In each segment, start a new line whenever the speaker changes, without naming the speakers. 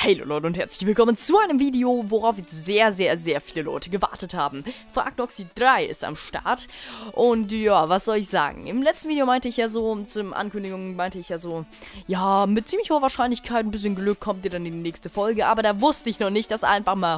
Hallo Leute und herzlich willkommen zu einem Video, worauf sehr viele Leute gewartet haben. Fragnoxy 3 ist am Start und ja, was soll ich sagen? Im letzten Video meinte ich ja so, zum Ankündigung meinte ich ja so, ja, mit ziemlich hoher Wahrscheinlichkeit, ein bisschen Glück kommt ihr dann in die nächste Folge, aber da wusste ich noch nicht, dass einfach mal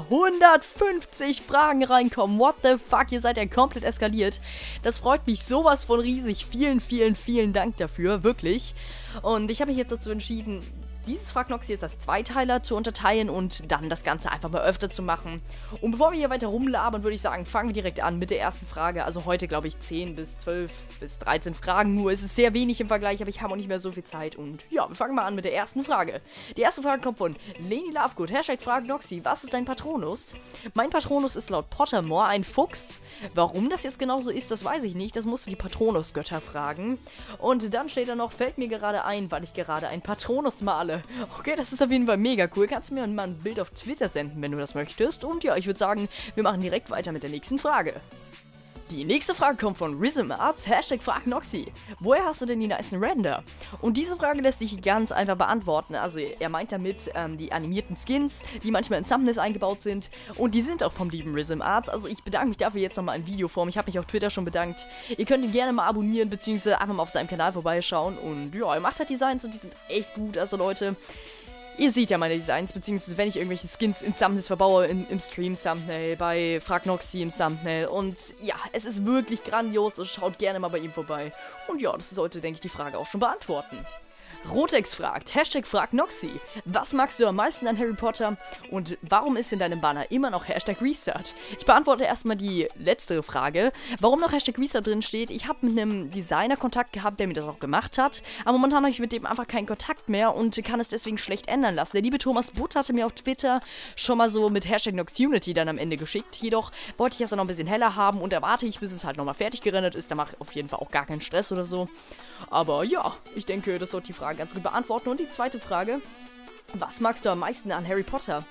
150 Fragen reinkommen. What the fuck, ihr seid ja komplett eskaliert. Das freut mich sowas von riesig. Vielen Dank dafür, wirklich. Und ich habe mich jetzt dazu entschieden, dieses Fragnoxy jetzt als Zweiteiler zu unterteilen und dann das Ganze einfach mal öfter zu machen. Und bevor wir hier weiter rumlabern, würde ich sagen, fangen wir direkt an mit der ersten Frage. Also heute, glaube ich, 10 bis 12 bis 13 Fragen nur. Es ist sehr wenig im Vergleich, aber ich habe auch nicht mehr so viel Zeit. Und ja, wir fangen mal an mit der ersten Frage. Die erste Frage kommt von Leni Lovegood. #Fragnoxy, was ist dein Patronus? Mein Patronus ist laut Pottermore ein Fuchs. Warum das jetzt genau so ist, das weiß ich nicht. Das musst du die Patronusgötter fragen. Und dann steht da noch, fällt mir gerade ein, weil ich gerade ein Patronus male. Okay, das ist auf jeden Fall mega cool. Kannst du mir mal ein Bild auf Twitter senden, wenn du das möchtest. Und ja, ich würde sagen, wir machen direkt weiter mit der nächsten Frage. Die nächste Frage kommt von RhythmArts, #Fragnoxy. Woher hast du denn die nicen Render? Und diese Frage lässt sich ganz einfach beantworten. Also er meint damit die animierten Skins, die manchmal in Thumbnails eingebaut sind. Und die sind auch vom lieben RhythmArts. Also ich bedanke mich dafür jetzt nochmal in Videoform. Ich habe mich auf Twitter schon bedankt. Ihr könnt ihn gerne mal abonnieren, beziehungsweise einfach mal auf seinem Kanal vorbeischauen. Und ja, er macht halt Designs und die sind echt gut. Also Leute, ihr seht ja meine Designs, beziehungsweise wenn ich irgendwelche Skins in Thumbnails verbaue, im Stream-Thumbnail, bei Fragnoxy im Thumbnail. Und ja, es ist wirklich grandios, also schaut gerne mal bei ihm vorbei. Und ja, das sollte, denke ich, die Frage auch schon beantworten. Rotex fragt, #Fragnoxy, was magst du am meisten an Harry Potter und warum ist in deinem Banner immer noch #Restart? Ich beantworte erstmal die letztere Frage, warum noch #Restart drin steht. Ich habe mit einem Designer Kontakt gehabt, der mir das auch gemacht hat, aber momentan habe ich mit dem einfach keinen Kontakt mehr und kann es deswegen schlecht ändern lassen. Der liebe Thomas Butt hatte mir auf Twitter schon mal so mit #Noxunity dann am Ende geschickt, jedoch wollte ich das dann noch ein bisschen heller haben und erwarte ich, bis es halt nochmal fertig gerendert ist, da mache ich auf jeden Fall auch gar keinen Stress oder so. Aber ja, ich denke, das sollte die Frage ganz gut beantworten. Und die zweite Frage, was magst du am meisten an Harry Potter?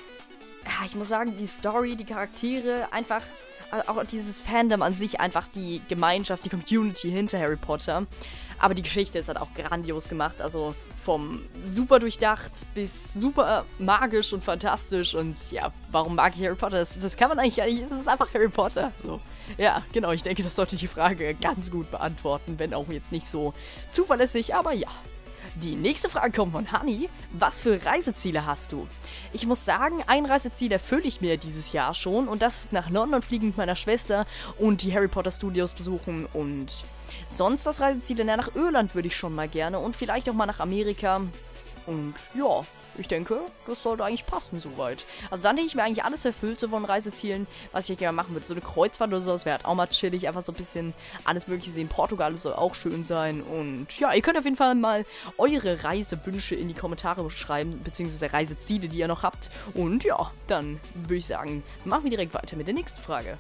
Ja, ich muss sagen, die Story, die Charaktere, einfach auch dieses Fandom an sich, einfach die Gemeinschaft, die Community hinter Harry Potter. Aber die Geschichte ist halt auch grandios gemacht, also vom super durchdacht bis super magisch und fantastisch. Und ja, warum mag ich Harry Potter? Das kann man eigentlich, das ist einfach Harry Potter, so. Ja, genau, ich denke, das sollte die Frage ganz gut beantworten, wenn auch jetzt nicht so zuverlässig, aber ja. Die nächste Frage kommt von Honey. Was für Reiseziele hast du? Ich muss sagen, ein Reiseziel erfülle ich mir dieses Jahr schon und das ist nach London fliegen mit meiner Schwester und die Harry Potter Studios besuchen und sonst das Reiseziel, denn nach Irland würde ich schon mal gerne und vielleicht auch mal nach Amerika und ja. Ich denke, das sollte eigentlich passen soweit. Also dann hätte ich mir eigentlich alles erfüllt, so von Reisezielen, was ich gerne machen würde. So eine Kreuzfahrt oder so, das wäre halt auch mal chillig, einfach so ein bisschen alles mögliche sehen. Portugal soll auch schön sein. Und ja, ihr könnt auf jeden Fall mal eure Reisewünsche in die Kommentare schreiben, beziehungsweise Reiseziele, die ihr noch habt. Und ja, dann würde ich sagen, machen wir direkt weiter mit der nächsten Frage.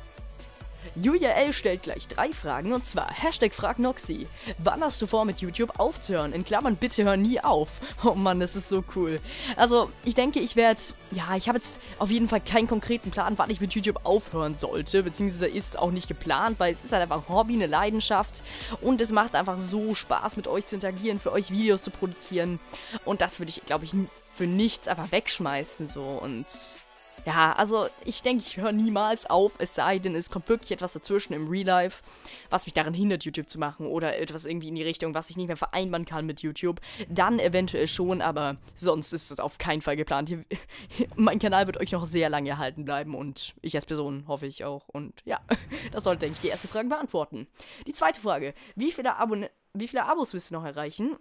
Julia L. stellt gleich 3 Fragen und zwar #Fragnoxy. Wann hast du vor, mit YouTube aufzuhören? In Klammern, bitte hör nie auf. Oh Mann, das ist so cool. Also, ich denke, ich werde, ja, ich habe jetzt auf jeden Fall keinen konkreten Plan, wann ich mit YouTube aufhören sollte, beziehungsweise ist auch nicht geplant, weil es ist halt einfach ein Hobby, eine Leidenschaft und es macht einfach so Spaß, mit euch zu interagieren, für euch Videos zu produzieren und das würde ich, glaube ich, für nichts einfach wegschmeißen, so und ja, also ich denke, ich höre niemals auf, es sei denn, es kommt wirklich etwas dazwischen im Real Life, was mich daran hindert, YouTube zu machen oder etwas irgendwie in die Richtung, was ich nicht mehr vereinbaren kann mit YouTube. Dann eventuell schon, aber sonst ist es auf keinen Fall geplant. Mein Kanal wird euch noch sehr lange erhalten bleiben und ich als Person hoffe ich auch. Und ja, das sollte, denke ich, die erste Frage beantworten. Die zweite Frage, wie viele Abos willst du noch erreichen?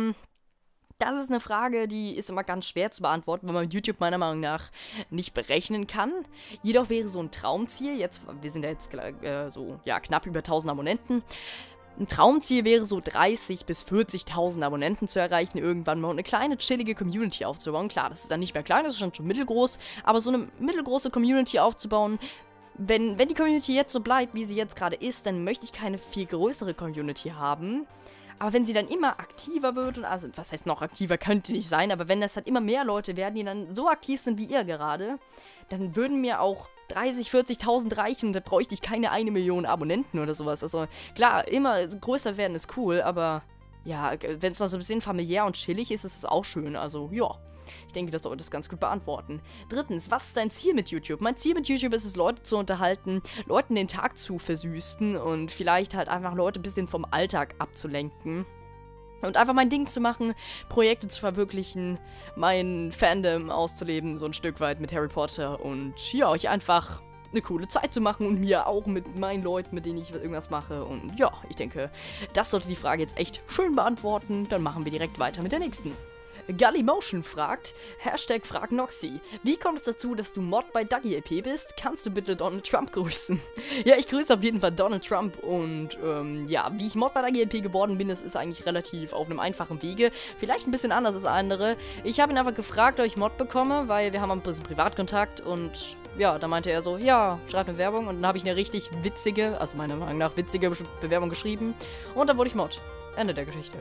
Das ist eine Frage, die ist immer ganz schwer zu beantworten, weil man mit YouTube meiner Meinung nach nicht berechnen kann. Jedoch wäre so ein Traumziel, wir sind ja jetzt so ja, knapp über 1000 Abonnenten. Ein Traumziel wäre so 30.000 bis 40.000 Abonnenten zu erreichen irgendwann mal und eine kleine, chillige Community aufzubauen. Klar, das ist dann nicht mehr klein, das ist schon mittelgroß, aber so eine mittelgroße Community aufzubauen, wenn die Community jetzt so bleibt, wie sie jetzt gerade ist, dann möchte ich keine viel größere Community haben. Aber wenn sie dann immer aktiver wird, und also, was heißt noch aktiver, könnte nicht sein, aber wenn das halt immer mehr Leute werden, die dann so aktiv sind wie ihr gerade, dann würden mir auch 30.000, 40.000 reichen und da bräuchte ich keine 1 Million Abonnenten oder sowas. Also, klar, immer größer werden ist cool, aber ja, wenn es noch so ein bisschen familiär und chillig ist, ist es auch schön. Also, ja. Ich denke, das sollte das ganz gut beantworten. Drittens, was ist dein Ziel mit YouTube? Mein Ziel mit YouTube ist es, Leute zu unterhalten, Leuten den Tag zu versüßen und vielleicht halt einfach Leute ein bisschen vom Alltag abzulenken. Und einfach mein Ding zu machen, Projekte zu verwirklichen, mein Fandom auszuleben, so ein Stück weit mit Harry Potter und ja, euch einfach eine coole Zeit zu machen und mir auch mit meinen Leuten, mit denen ich irgendwas mache. Und ja, ich denke, das sollte die Frage jetzt echt schön beantworten. Dann machen wir direkt weiter mit der nächsten. Gullymotion fragt, #FragNoxy, wie kommt es dazu, dass du Mod bei DuggieLP bist? Kannst du bitte Donald Trump grüßen? Ja, ich grüße auf jeden Fall Donald Trump und ja, wie ich Mod bei DuggieLP geworden bin, das ist eigentlich relativ auf einem einfachen Wege. Vielleicht ein bisschen anders als andere. Ich habe ihn einfach gefragt, ob ich Mod bekomme, weil wir haben ein bisschen Privatkontakt und ja, da meinte er so, ja, schreib eine Werbung und dann habe ich eine richtig witzige, also meiner Meinung nach witzige Bewerbung geschrieben und dann wurde ich Mod. Ende der Geschichte.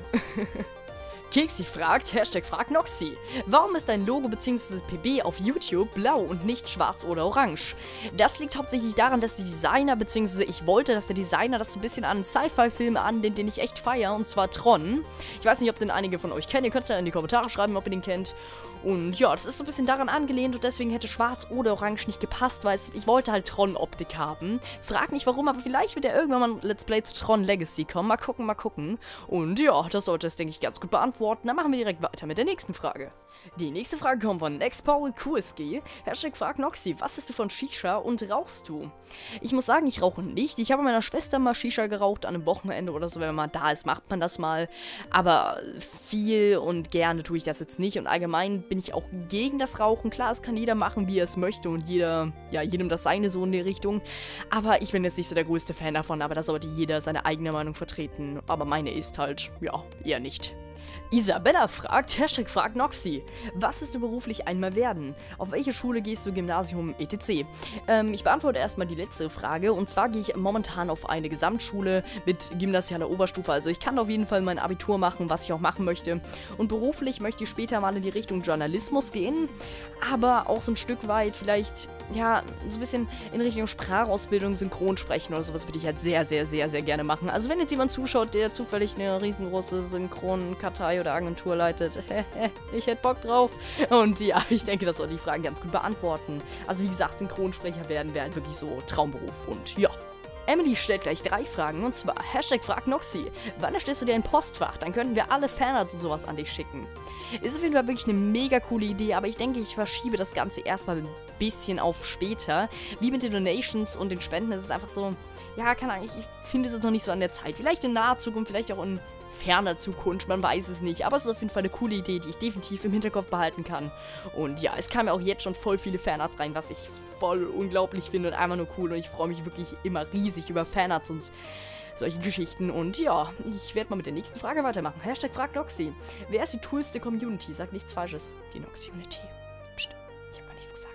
Keksi fragt, #FragNoxy, warum ist dein Logo bzw. PB auf YouTube blau und nicht schwarz oder orange? Das liegt hauptsächlich daran, dass die Designer, bzw. ich wollte, dass der Designer das so ein bisschen an Sci-Fi-Filme anlehnt, den ich echt feiere, und zwar Tron. Ich weiß nicht, ob den einige von euch kennen, ihr könnt es ja in die Kommentare schreiben, ob ihr den kennt. Und ja, das ist so ein bisschen daran angelehnt und deswegen hätte schwarz oder orange nicht gepasst, weil ich wollte halt Tron-Optik haben. Frag nicht warum, aber vielleicht wird ja irgendwann mal ein Let's Play zu Tron Legacy kommen. Mal gucken, mal gucken. Und ja, das sollte es, denke ich, ganz gut beantworten. Dann machen wir direkt weiter mit der nächsten Frage. Die nächste Frage kommt von NextPaulQSG. #FragNoxy, was isst du von Shisha und rauchst du? Ich muss sagen, ich rauche nicht. Ich habe mit meiner Schwester mal Shisha geraucht an einem Wochenende oder so. Wenn man mal da ist, macht man das mal. Aber viel und gerne tue ich das jetzt nicht. Und allgemein bin ich auch gegen das Rauchen. Klar, es kann jeder machen, wie er es möchte. Und jeder, ja, jedem das seine so in die Richtung. Aber ich bin jetzt nicht so der größte Fan davon. Aber da sollte jeder seine eigene Meinung vertreten. Aber meine ist halt, ja, eher nicht. Isabella fragt, #FragNoxy, was wirst du beruflich einmal werden? Auf welche Schule gehst du, Gymnasium, etc.? Ich beantworte erstmal die letzte Frage, und zwar gehe ich momentan auf eine Gesamtschule mit gymnasialer Oberstufe, also ich kann auf jeden Fall mein Abitur machen, was ich auch machen möchte, und beruflich möchte ich später mal in die Richtung Journalismus gehen, aber auch so ein Stück weit vielleicht, ja, so ein bisschen in Richtung Sprachausbildung, Synchronsprechen oder sowas würde ich halt sehr, sehr, sehr, sehr gerne machen. Also wenn jetzt jemand zuschaut, der zufällig eine riesengroße Synchronkartei oder Agentur leitet, ich hätte Bock drauf. Und ja, ich denke, das soll die Fragen ganz gut beantworten. Also wie gesagt, Synchronsprecher werden wäre halt wirklich so Traumberuf und ja. Emily stellt gleich 3 Fragen, und zwar #FragNoxy. Wann erstellst du dir ein Postfach? Dann könnten wir alle Fanarts und sowas an dich schicken. Ist auf jeden Fall wirklich eine mega coole Idee, aber ich denke, ich verschiebe das Ganze erstmal ein bisschen auf später. Wie mit den Donations und den Spenden, das ist einfach so, ja, keine Ahnung, ich finde es noch nicht so an der Zeit. Vielleicht in naher Zukunft, vielleicht auch in ferner Zukunft, man weiß es nicht. Aber es ist auf jeden Fall eine coole Idee, die ich definitiv im Hinterkopf behalten kann. Und ja, es kamen ja auch jetzt schon voll viele Fanarts rein, was ich voll unglaublich finde und einfach nur cool. Und ich freue mich wirklich immer riesig über Fanarts und solche Geschichten. Und ja, ich werde mal mit der nächsten Frage weitermachen. #FragNoxy. Wer ist die coolste Community? Sag nichts Falsches. Die Noxunity. Psst, ich habe gar nichts gesagt.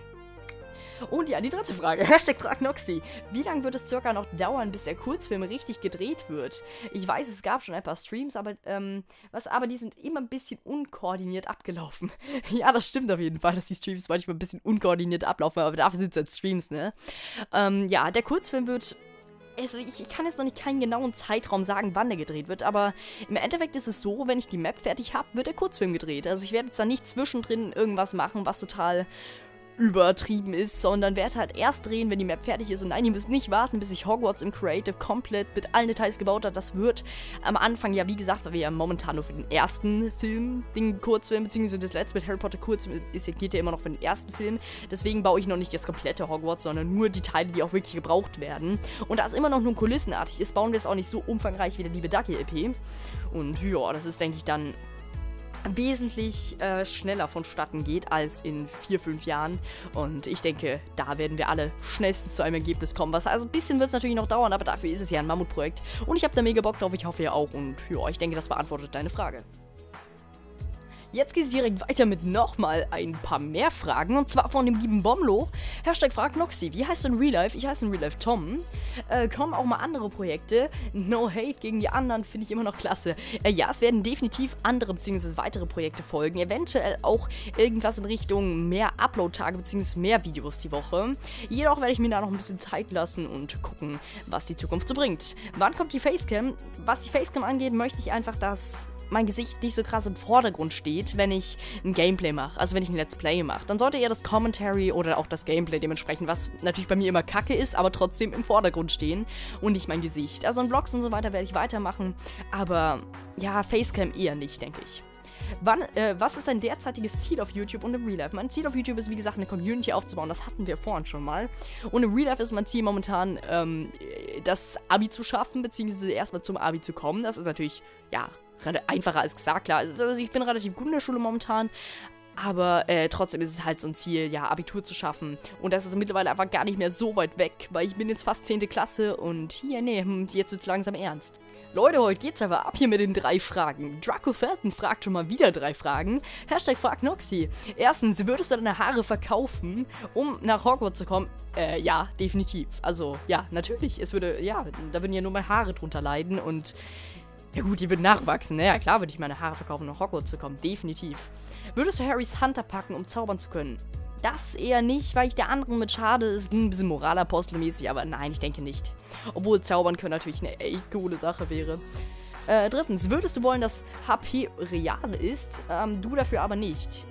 Und ja, die dritte Frage. #FragNoxy. Wie lange wird es circa noch dauern, bis der Kurzfilm richtig gedreht wird? Ich weiß, es gab schon ein paar Streams, aber die sind immer ein bisschen unkoordiniert abgelaufen. Ja, das stimmt auf jeden Fall, dass die Streams manchmal ein bisschen unkoordiniert ablaufen, aber dafür sind es halt Streams, ne? Ja, der Kurzfilm wird... Also ich kann jetzt noch nicht keinen genauen Zeitraum sagen, wann der gedreht wird, aber im Endeffekt ist es so, wenn ich die Map fertig habe, wird der Kurzfilm gedreht. Also ich werde jetzt da nicht zwischendrin irgendwas machen, was total übertrieben ist, sondern werde halt erst drehen, wenn die Map fertig ist. Und nein, ihr müsst nicht warten, bis ich Hogwarts im Creative komplett mit allen Details gebaut habe. Das wird am Anfang, ja wie gesagt, weil wir ja momentan nur für den ersten Film, den Kurzfilm, beziehungsweise das letzte mit Harry Potter Kurzfilm geht ja immer noch für den ersten Film. Deswegen baue ich noch nicht das komplette Hogwarts, sondern nur die Teile, die auch wirklich gebraucht werden. Und da es immer noch nur kulissenartig ist, bauen wir es auch nicht so umfangreich wie der liebe DuggieLP. Und ja, das ist, denke ich, dann wesentlich schneller vonstatten geht als in 4-5 Jahren. Und ich denke, da werden wir alle schnellstens zu einem Ergebnis kommen. Also ein bisschen wird es natürlich noch dauern, aber dafür ist es ja ein Mammutprojekt. Und ich habe da mega Bock drauf, ich hoffe ihr auch. Und ja, ich denke, das beantwortet deine Frage. Jetzt geht es direkt weiter mit nochmal ein paar mehr Fragen. Und zwar von dem lieben Bomlo. Hashtag fragt Noxy, wie heißt du in Real Life? Ich heiße in Real Life Tom. Kommen auch mal andere Projekte. No hate gegen die anderen, finde ich immer noch klasse. Ja, es werden definitiv andere bzw. weitere Projekte folgen. Eventuell auch irgendwas in Richtung mehr Upload-Tage bzw. mehr Videos die Woche. Jedoch werde ich mir da noch ein bisschen Zeit lassen und gucken, was die Zukunft so bringt. Wann kommt die Facecam? Was die Facecam angeht, möchte ich einfach, dass mein Gesicht nicht so krass im Vordergrund steht, wenn ich ein Gameplay mache, also wenn ich ein Let's Play mache. Dann sollte eher das Commentary oder auch das Gameplay dementsprechend, was natürlich bei mir immer kacke ist, aber trotzdem im Vordergrund stehen und nicht mein Gesicht. Also in Vlogs und so weiter werde ich weitermachen, aber ja, Facecam eher nicht, denke ich. Was ist dein derzeitiges Ziel auf YouTube und im Real Life? Mein Ziel auf YouTube ist, wie gesagt, eine Community aufzubauen. Das hatten wir vorhin schon mal. Und im Real Life ist mein Ziel momentan, das Abi zu schaffen, beziehungsweise erstmal zum Abi zu kommen. Das ist natürlich, ja, einfacher als gesagt, klar. Also ich bin relativ gut in der Schule momentan. Aber trotzdem ist es halt so ein Ziel, ja, Abitur zu schaffen. Und das ist mittlerweile einfach gar nicht mehr so weit weg, weil ich bin jetzt fast 10. Klasse und hier, nee, jetzt wird's langsam ernst. Leute, heute geht's aber ab hier mit den 3 Fragen. Draco Felton fragt schon mal wieder 3 Fragen. Hashtag fragt Noxy. Erstens, würdest du deine Haare verkaufen, um nach Hogwarts zu kommen? Ja, definitiv. Also, ja, natürlich. Es würde, ja, da würden ja nur meine Haare drunter leiden und ja gut, die würden nachwachsen. Naja, klar würde ich meine Haare verkaufen, um nach Hogwarts zu kommen. Definitiv. Würdest du Harrys Hunter packen, um zaubern zu können? Das eher nicht, weil ich der anderen mit schade. Es ging ein bisschen Moralapostelmäßig, aber nein, ich denke nicht. Obwohl zaubern können natürlich eine echt coole Sache wäre. Drittens, würdest du wollen, dass HP real ist? Du dafür aber nicht.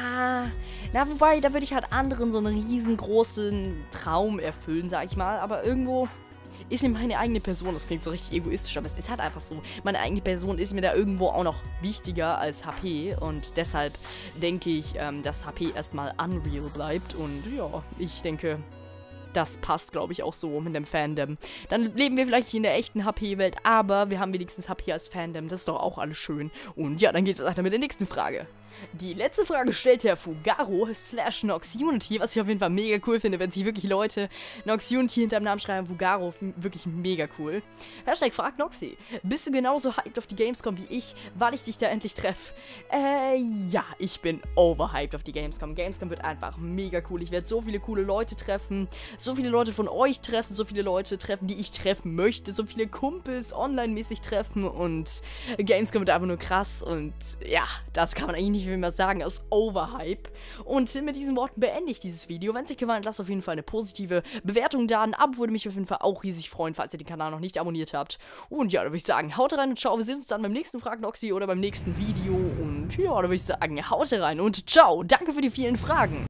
Na wobei, da würde ich halt anderen so einen riesengroßen Traum erfüllen, sag ich mal. Aber irgendwo ist mir meine eigene Person, das klingt so richtig egoistisch, aber es ist halt einfach so, meine eigene Person ist mir da irgendwo auch noch wichtiger als HP und deshalb denke ich, dass HP erstmal unreal bleibt und ja, ich denke, das passt, glaube ich, auch so mit dem Fandom. Dann leben wir vielleicht nicht in der echten HP-Welt, aber wir haben wenigstens HP als Fandom, das ist doch auch alles schön. Und ja, dann geht es weiter mit der nächsten Frage. Die letzte Frage stellt der Fugaro/Noxunity, was ich auf jeden Fall mega cool finde, wenn sich wirklich Leute Noxunity hinterm Namen schreiben. Fugaro, wirklich mega cool. Hashtag fragt Noxy. Bist du genauso hyped auf die Gamescom wie ich, weil ich dich da endlich treffe? Ja, ich bin overhyped auf die Gamescom. Gamescom wird einfach mega cool. Ich werde so viele coole Leute treffen, so viele Leute von euch treffen, so viele Leute treffen, die ich treffen möchte, so viele Kumpels online-mäßig treffen und Gamescom wird einfach nur krass und ja, das kann man eigentlich nicht mehr sagen, aus Overhype. Und mit diesen Worten beende ich dieses Video. Wenn es euch gefallen hat, lasst auf jeden Fall eine positive Bewertung da. Ein Abo würde mich auf jeden Fall auch riesig freuen, falls ihr den Kanal noch nicht abonniert habt. Und ja, da würde ich sagen, haut rein und ciao. Wir sehen uns dann beim nächsten Frag Noxy oder beim nächsten Video. Und ja, da würde ich sagen, haut rein und ciao. Danke für die vielen Fragen.